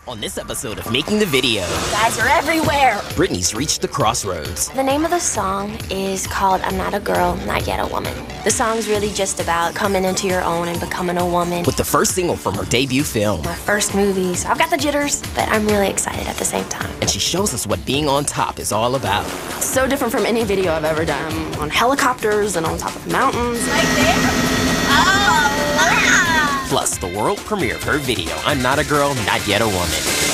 On this episode of Making the Video, guys are everywhere. Britney's reached the crossroads. The name of the song is called I'm Not a Girl, Not Yet a Woman. The song's really just about coming into your own and becoming a woman. With the first single from her debut film. My first movie, so I've got the jitters, but I'm really excited at the same time. And she shows us what being on top is all about. So different from any video I've ever done. I'm on helicopters and on top of mountains. Right there? Oh, wow. Plus, the world premiere of her video, I'm Not a Girl, Not Yet a Woman.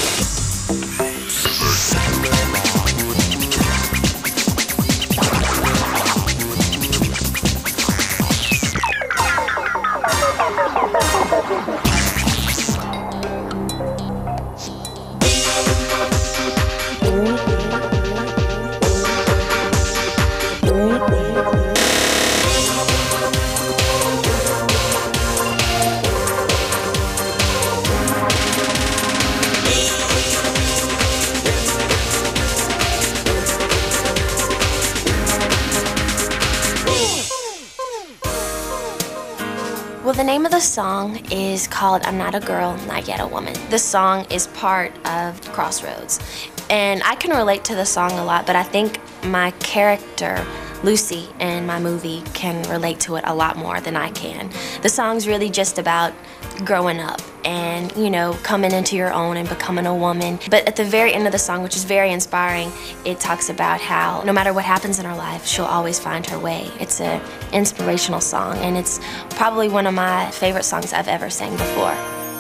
Well, the name of the song is called I'm Not a Girl, Not Yet a Woman. The song is part of Crossroads, and I can relate to the song a lot, but I think my character, Lucy, in my movie can relate to it a lot more than I can. The song's really just about growing up and, you know, coming into your own and becoming a woman. But at the very end of the song, which is very inspiring, it talks about how no matter what happens in her life, she'll always find her way. It's an inspirational song, and it's probably one of my favorite songs I've ever sang before.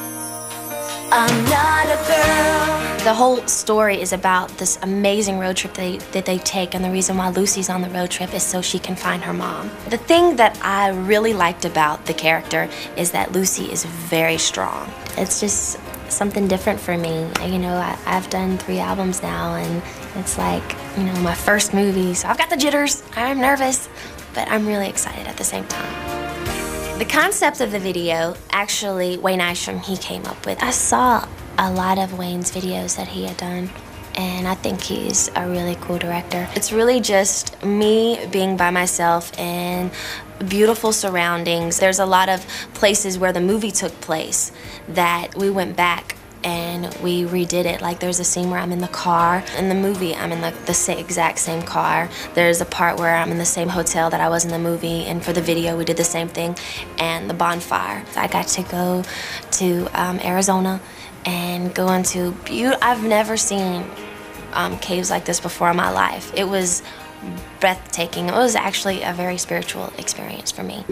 I'm not a girl. The whole story is about this amazing road trip that they take, and the reason why Lucy's on the road trip is so she can find her mom. The thing that I really liked about the character is that Lucy is very strong. It's just something different for me. You know, I've done 3 albums now, and it's like, you know, my first movie, so I've got the jitters, I'm nervous, but I'm really excited at the same time. The concept of the video, actually, Wayne Isham, he came up with. I saw a lot of Wayne's videos that he had done, and I think he's a really cool director. It's really just me being by myself in beautiful surroundings. There's a lot of places where the movie took place that we went back and we redid it. Like, there's a scene where I'm in the car. In the movie, I'm in the exact same car. There's a part where I'm in the same hotel that I was in the movie, and for the video, we did the same thing. And the bonfire. I got to go to Arizona and go into I've never seen caves like this before in my life. It was breathtaking. It was actually a very spiritual experience for me.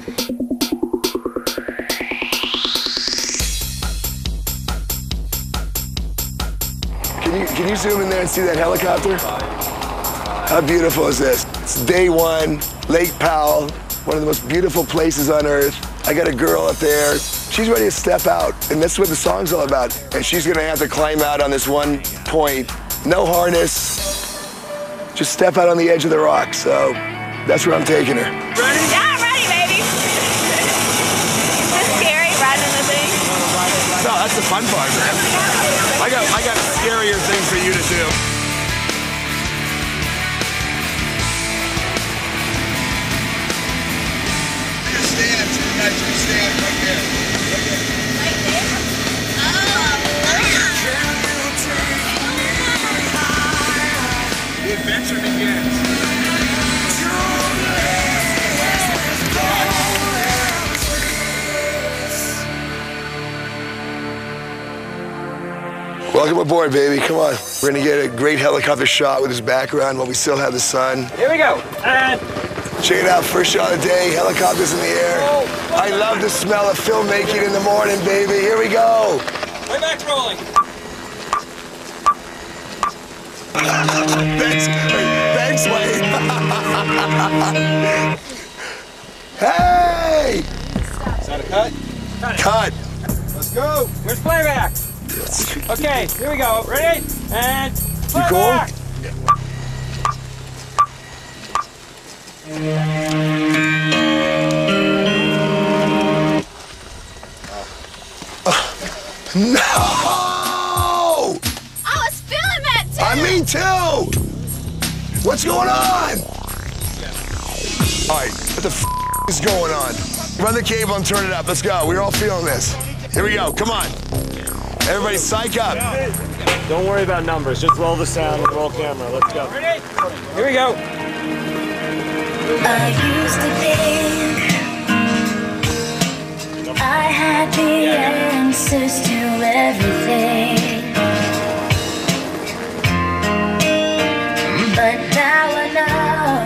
Can you zoom in there and see that helicopter? How beautiful is this? It's day one, Lake Powell, one of the most beautiful places on earth. I got a girl up there. She's ready to step out, and that's what the song's all about. And she's gonna have to climb out on this one point. No harness, just step out on the edge of the rock. So that's where I'm taking her. Ready? Yeah, I'm ready, baby. Is this scary, riding in the thing? No, that's the fun part, man. I got scarier things for you to do. Stand, so you guys can stand right there. Right there? Oh, The adventure begins. Welcome aboard, baby. Come on. We're gonna get a great helicopter shot with this background while we still have the sun. Here we go. And check it out. First shot of the day. Helicopters in the air. I love the smell of filmmaking in the morning, baby. Here we go. way back rolling. Thanks, Wayne. Hey! Is that a cut? Cut. Let's go. Here's playback. Okay, here we go. Ready? And playback. No! I was feeling that too. Me too! What's going on? All right, what the f is going on? Run the cable and turn it up. Let's go. We're all feeling this. Here we go. Come on. Everybody psych up. Don't worry about numbers. Just roll the sound and roll camera. Let's go. Ready? Here we go. I used to think I had the answers to everything, but now I know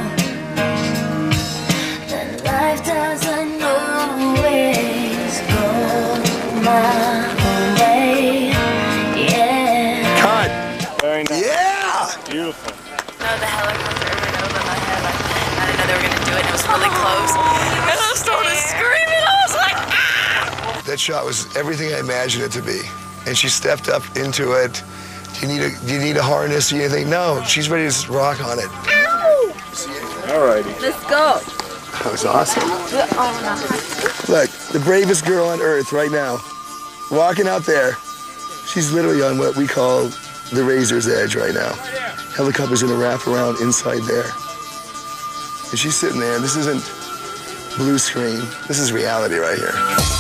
that life doesn't always go my own way. Yeah. Cut. Very nice. Yeah. Beautiful. No, the helicopter went over my head. Like, I didn't know they were gonna do it. And it was really close, and I started screaming. I was like, ah! That shot was everything I imagined it to be. And she stepped up into it. Do you need a harness or anything? No, she's ready to just rock on it. All righty. Let's go. That was awesome. Look, the bravest girl on earth right now, walking out there. She's literally on what we call the razor's edge right now. Helicopter's gonna wrap around inside there. And she's sitting there, and this isn't blue screen. This is reality right here.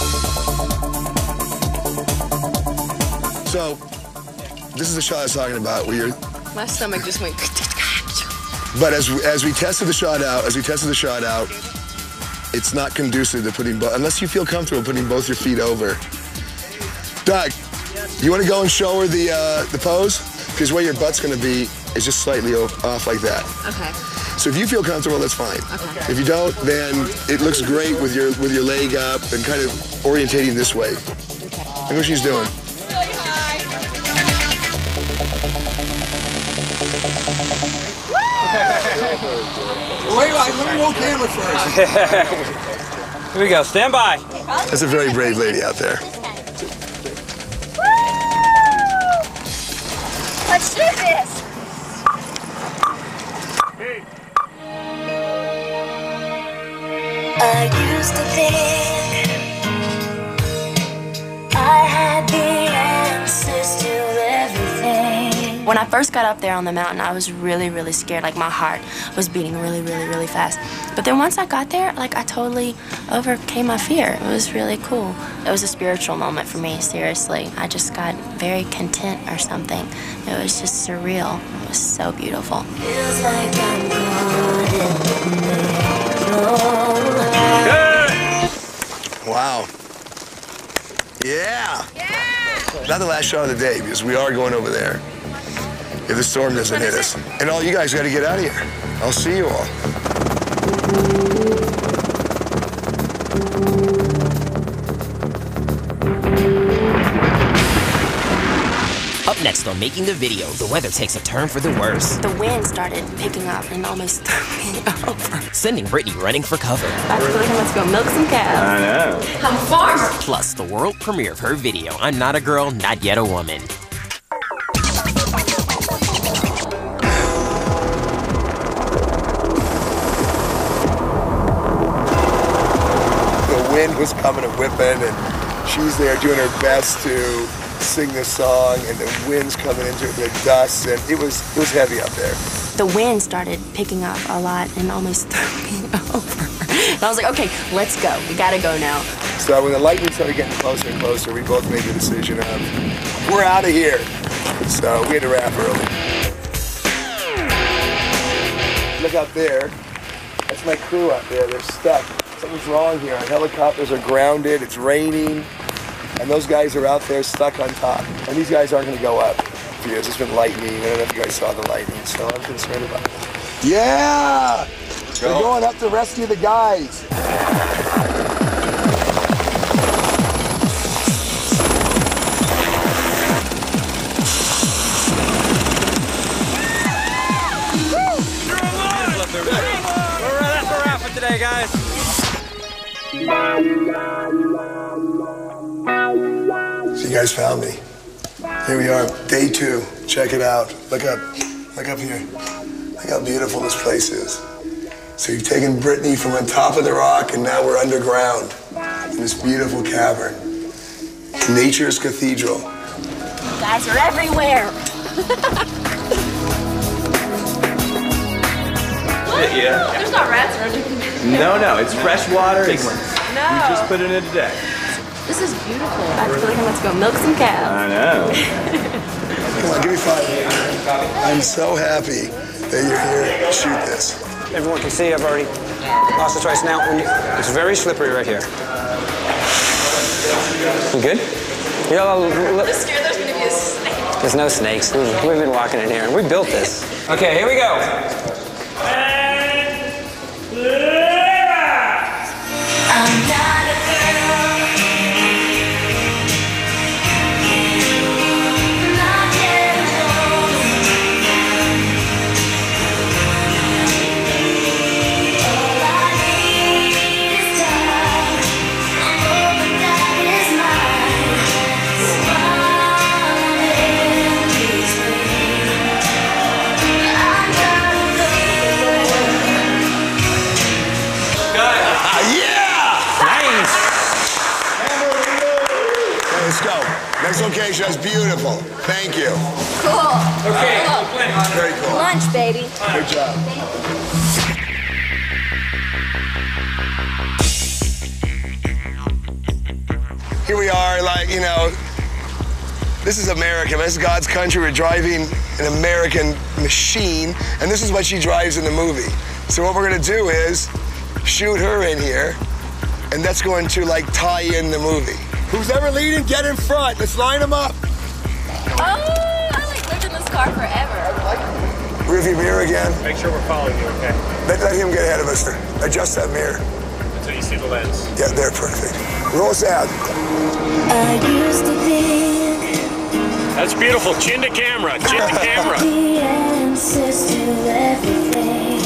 So, this is the shot I was talking about where you're... My stomach just went. But as we tested the shot out, it's not conducive to putting unless you feel comfortable putting both your feet over. Doug, you want to go and show her the pose? Because where your butt's going to be is just slightly off like that. Okay. So if you feel comfortable, that's fine. Okay. If you don't, then it looks great with your leg up and kind of orientating this way. Okay. Look what she's doing. Wait, let me roll camera first. Here we go. Stand by. That's a very brave lady out there. Let's do this. I used to think I had the answers to everything. When I first got up there on the mountain, I was really, really scared. Like, my heart was beating really, really, really fast. But then once I got there, like, I totally overcame my fear. It was really cool. It was a spiritual moment for me, seriously. I just got very content or something. It was just surreal. It was so beautiful. Feels like I'm caught in the middle. Wow. Yeah. Not the last shot of the day, because we are going over there if the storm doesn't hit us. And all you guys got to get out of here. I'll see you all. Up next on Making the Video, the weather takes a turn for the worse, The wind started picking up and almost threw me over. sending Britney running for cover. I feel like I'm about to go milk some cows. I know. I'm a farmer. Plus, the world premiere of her video, I'm Not a Girl, Not Yet a Woman. The wind was coming and whipping, and she's there doing her best to sing this song, and the wind's coming into the dust, and it was heavy up there. The wind started picking up a lot and almost threw me over. And I was like, okay, let's go. We gotta go now. So when the lightning started getting closer and closer, we both made the decision of, we're out of here. So we had to wrap early. Look out there. That's my crew out there. They're stuck. Something's wrong here. Our helicopters are grounded. It's raining. And those guys are out there stuck on top. And these guys aren't going to go up because it's been lightning. I don't know if you guys saw the lightning, so I'm concerned about it. Yeah! They're going up to rescue the guys. That's a wrap for today, guys. So you guys found me. Here we are, day 2. Check it out. Look up here. Look how beautiful this place is. So you've taken Britney from on top of the rock, and now we're underground in this beautiful cavern. Nature's cathedral. You guys are everywhere. Yeah. There's not rats or anything. No, it's fresh water. We No. just put it in today. This is beautiful. I feel like I'm about to go milk some cows. I know. Come on, give me 5. I'm so happy that you're here to shoot this. Everyone can see I've already lost the choice now. It's very slippery right here. You good? I'm scared there's gonna be a snake. There's no snakes. We've been walking in here, and we built this. Okay, here we go. I'm not a girl. Not yet alone. All I need is time. I know that is mine. Someone in between. I'm not a girl. Yeah! Nice. Let's go. Next location is beautiful. Thank you. Cool. Okay. Very cool. Lunch, baby. Good job. Here we are, like, you know, this is America. This is God's country. We're driving an American machine, and this is what she drives in the movie. So what we're gonna do is shoot her in here, and that's going to, like, tie in the movie. Who's ever leading, get in front. Let's line them up. Oh, I like lived in this car forever. Rearview mirror again. Make sure we're following you, okay? Let him get ahead of us. Adjust that mirror. Until you see the lens. Yeah, they're perfect. Roll us out. I used to think That's beautiful. Chin to camera. Chin to camera. the answers to everything.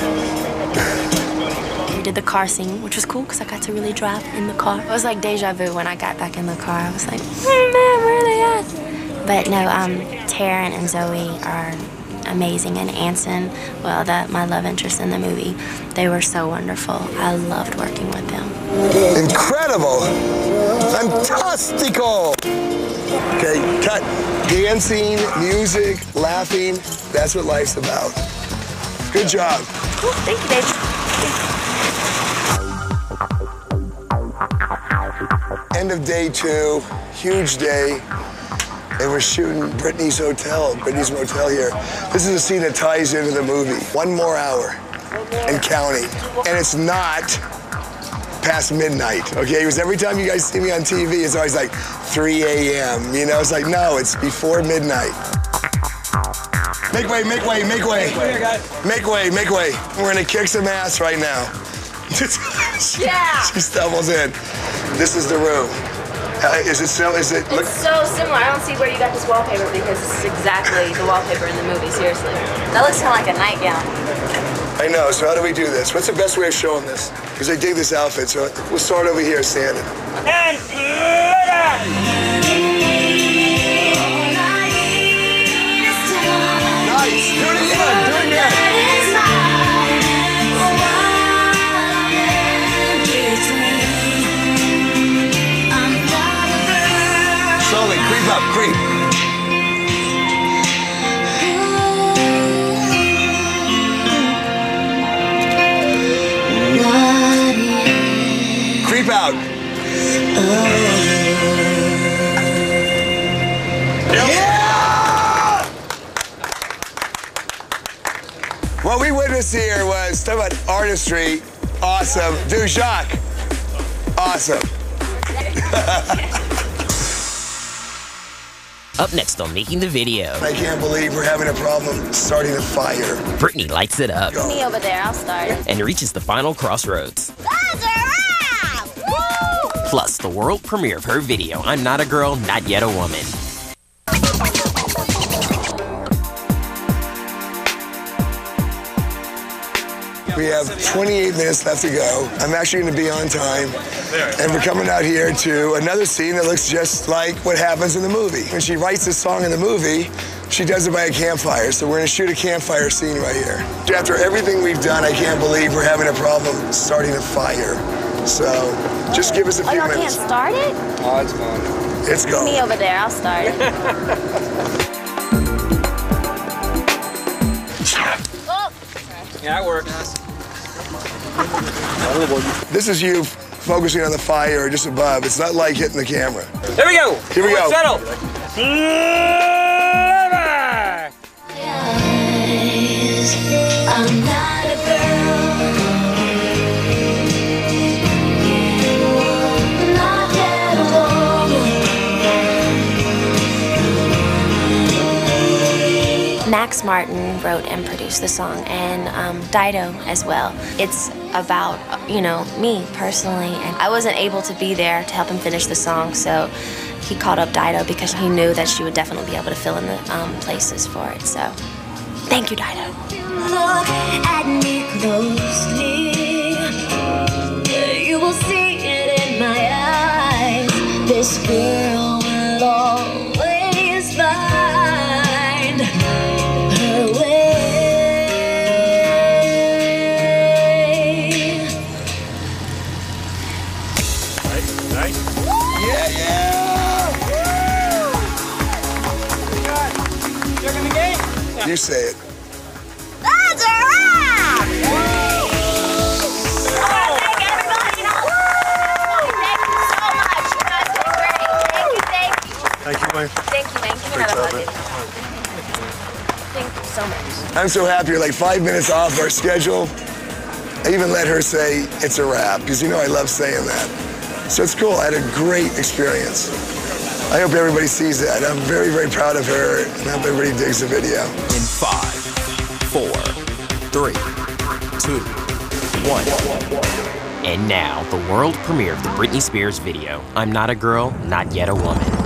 We did the car scene, which was cool because I got to really drive in the car. It was like deja vu when I got back in the car. I was like, man, where are they at? But no, Taryn and Zoe are amazing, and Anson, well, my love interest in the movie, they were so wonderful. I loved working with them. Incredible. Fantastico. Okay, cut. Dancing, music, laughing. That's what life's about. Good job. Cool, thank you, baby. End of day 2, huge day. And we're shooting Britney's motel here. This is a scene that ties into the movie. 1 more hour and counting. And it's not past midnight, okay? Because every time you guys see me on TV, it's always like 3 a.m., you know? It's like, no, it's before midnight. Make way, make way, make way. Make way, make way. We're gonna kick some ass right now. Yeah. She stumbles in. This is the room. Is it so? Is it? Look. It's so similar. I don't see where you got this wallpaper because this is exactly the wallpaper in the movie, seriously. That looks kind of like a nightgown. I know, so how do we do this? What's the best way of showing this? Because I dig this outfit, so we'll start over here standing. And Nice, do it again, do it again. Slowly, creep up, creep. Creep out. Yeah! What we witnessed here was, talk about artistry, awesome. Dude, Jacques, awesome. Up next on Making the Video, I can't believe we're having a problem starting a fire. Britney lights it up Me over there, I'll start. and reaches the final crossroads. Plus, the world premiere of her video, I'm Not a Girl, Not Yet a Woman. We have 28 minutes left to go. I'm actually going to be on time. And we're coming out here to another scene that looks just like what happens in the movie. When she writes this song in the movie, she does it by a campfire. So we're going to shoot a campfire scene right here. After everything we've done, I can't believe we're having a problem starting a fire. So just give us a few Y'all minutes. can't start it? oh, it's fun. It's going. Me over there, I'll start it. Yeah, that worked. This is you focusing on the fire or just above. It's not like hitting the camera. There we go. Here we go. Settle. I'm not a girl. Not yet a woman. Max Martin wrote and produced the song, and Dido as well. It's about, you know, me personally, and I wasn't able to be there to help him finish the song, so he called up Dido because he knew that she would definitely be able to fill in the places for it. So, thank you, Dido. Look at me closely. You will see it in my eyes. This girl will always find her way. Nice. Yeah, yeah! Checking the game. You say it. That's a wrap! I want to thank everybody. Thank you so much. You guys did great. Thank you. Thank you, Mike. Thank you, man. Can we have a hug? Thank you so much. I'm so happy you're like 5 minutes off our schedule. I even let her say it's a wrap, because you know I love saying that. So it's cool. I had a great experience. I hope everybody sees that. I'm very, very proud of her, and I hope everybody digs the video. In 5, 4, 3, 2, 1. And now, the world premiere of the Britney Spears video, I'm Not a Girl, Not Yet a Woman.